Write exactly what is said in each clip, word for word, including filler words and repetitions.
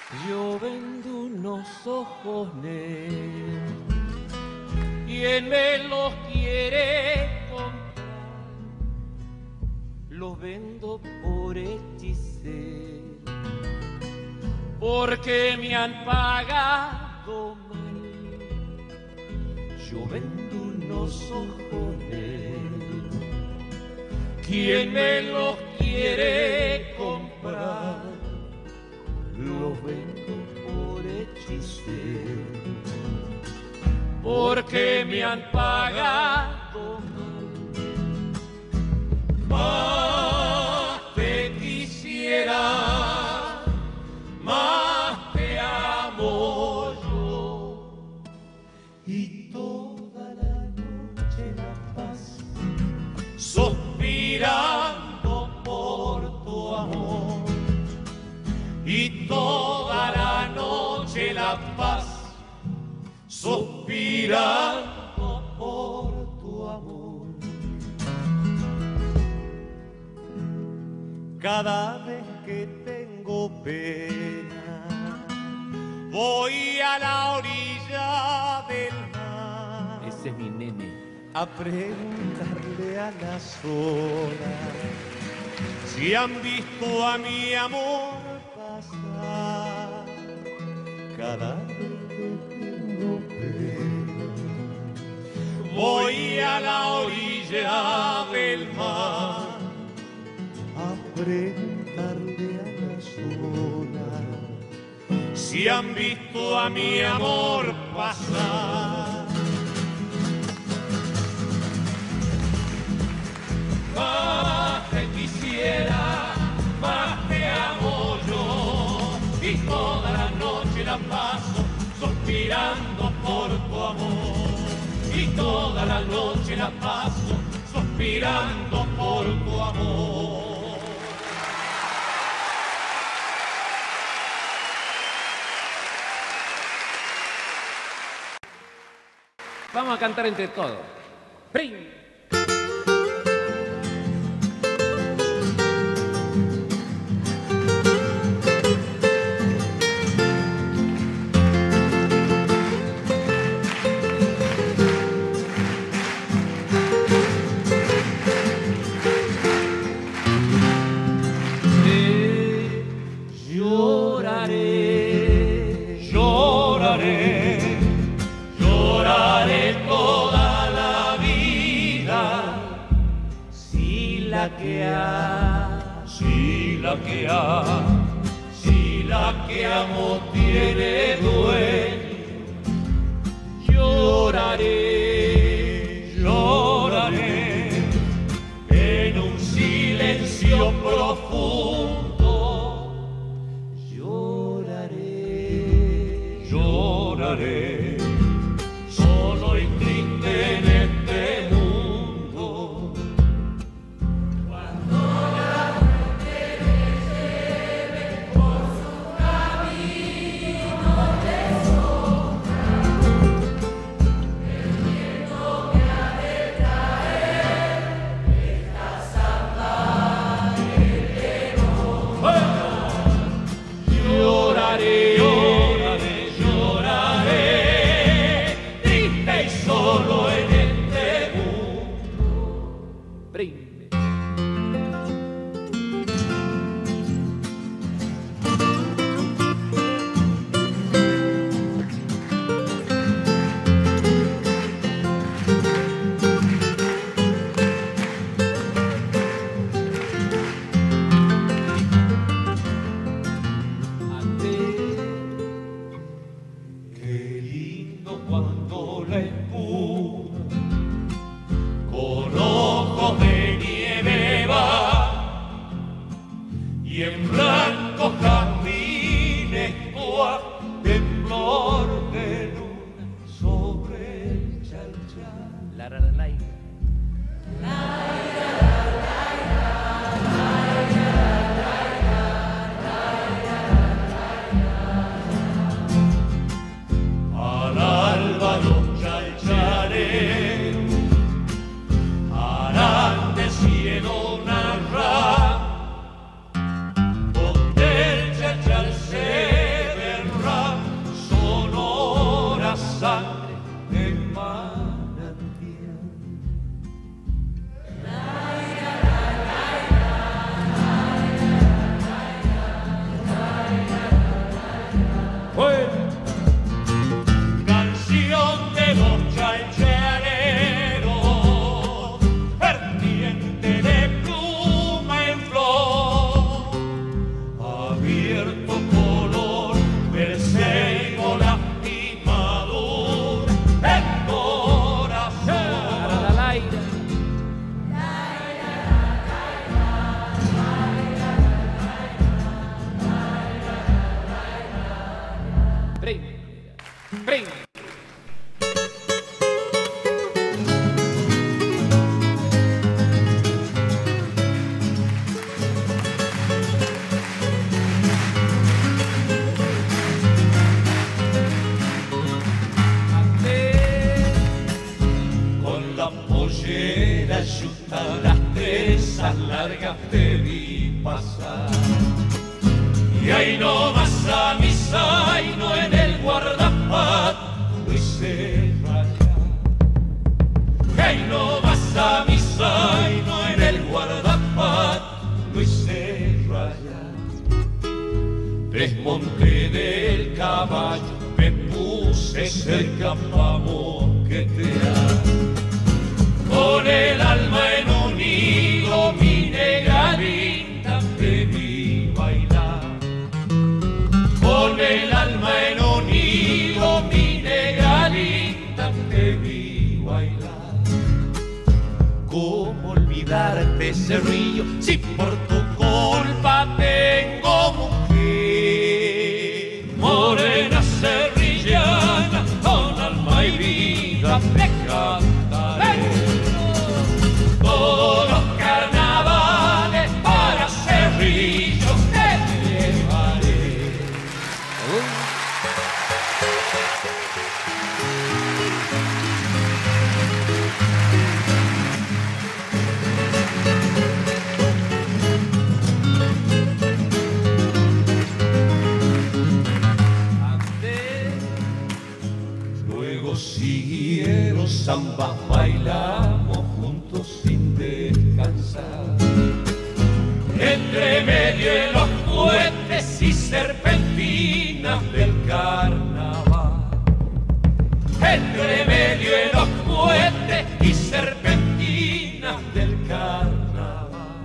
Yo vendo unos ojos negros, ¿quién me los quiere comprar? Los vendo por hechicero, porque me han pagado mal. Yo vendo unos ojos negros, ¿quién me los quiere comprar? Los vendo por hechicero, porque me han pagado mal. Más te quisiera, más te amo yo, y toda la noche la paz, suspirando por tu amor. Y toda la noche la paz, suspirando por tu amor. Cada vez que tengo pena, voy a la orilla del mar. Ese es mi nene. A preguntarle a las olas si han visto a mi amor. Cada vez que tengo pena, voy a la orilla del mar a preguntarle a las olas si han visto a mi amor pasar. Más te quisiera, más te amo yo, y toda la noche la paso suspirando por tu amor. Y toda la noche la paso suspirando por tu amor. Vamos a cantar entre todos. ¡Pring! Si la que ha, si la que amo tiene dueño, lloraré, lloraré en un silencio profundo, lloraré, lloraré, solo y triste en este mundo. Donde el chachal se ve desmonté del caballo, me puse cerca pa' moquetear. Con el alma en un hilo, mi negra linda, te vi bailar. Con el alma en un hilo, mi negra linda, te vi bailar. ¿Cómo olvidarte, Cerrillo, si por tu culpa tengo mujer? Morena cerrillana, con alma y vida te cantaré. Todos los carnavales para Cerrillo te llevaré. Luego siguieron zambas, bailamos juntos sin descansar. Entre medio de los puentes y serpentinas del carnaval. Entre medio de los puentes y serpentinas del carnaval.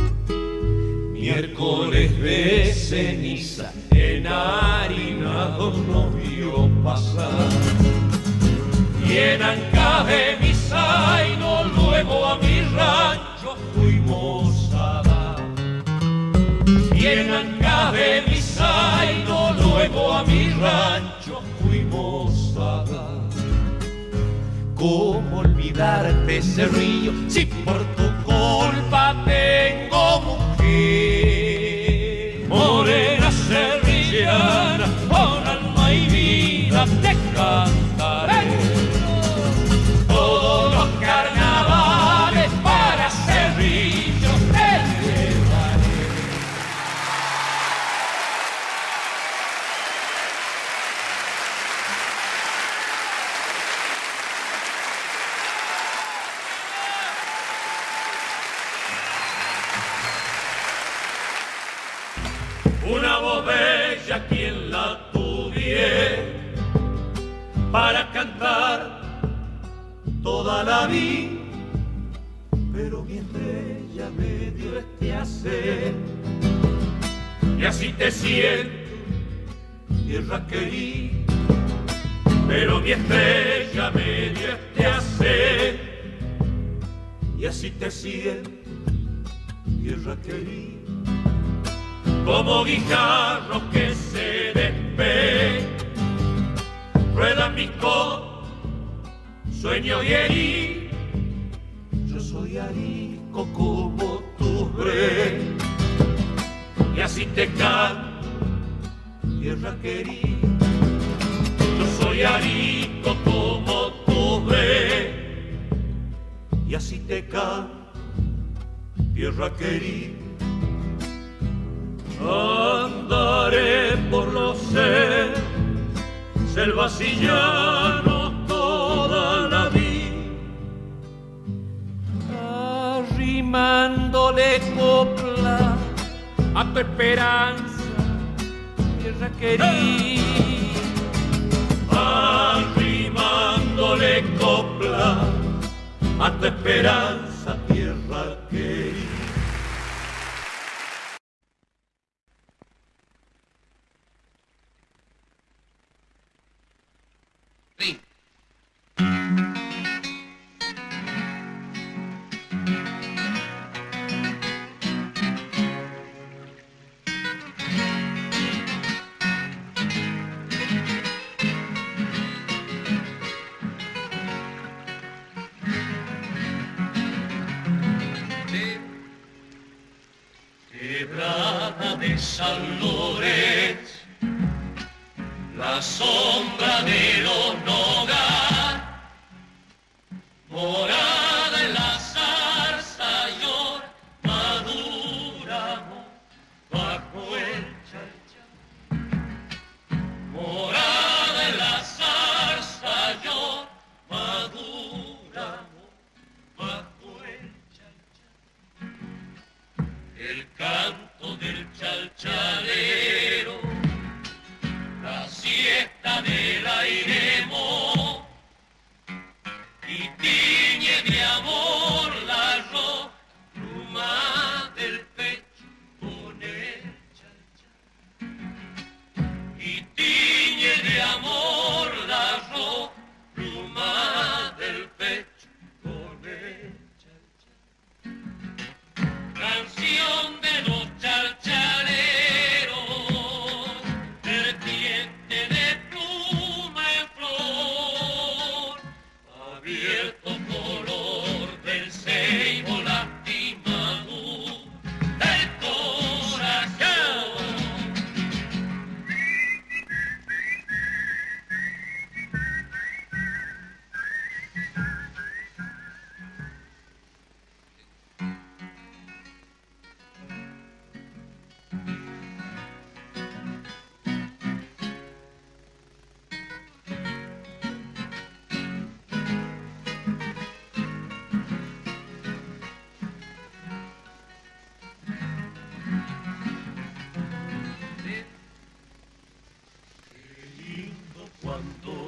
Miércoles de ceniza, enharinado nos vio pasar. Y en Ancá de mi zaino, luego a mi rancho fuimos a dar. Y en Ancá de mi zaino, luego a mi rancho fuimos a dar. ¿Cómo olvidarte, Cerrillo, si por tu culpa tengo mujer? Morena cerrillana, con alma y vida te cantaré. Todos los carnavales para Cerrillo te llevaré. Una voz bella quien la tuviera para cantar toda la vida, pero mi estrella me dio este hacer. Y así te siento, tierra querida, pero mi estrella me dio este hacer. Y así te siento, tierra querida, como guijarro que se despega, rueda mi copa, sueño y herir. Yo soy arisco como tu bre, y así te canto, tierra querida. Yo soy arisco como tu bre, y así te canto, tierra querida. Andaré por los cerros, selvas y llanos toda la vida, arrimándole copla a tu esperanza, tierra querida. Arrimándole copla a tu esperanza, tierra querida. Sí. Quebrada de San Lorenzo, la sombra de los nogar, morada en la zarza llora, maduramos bajo el chalchal. Morada en la zarza llora, maduramos bajo el chalchal. El canto del chalchalero cuando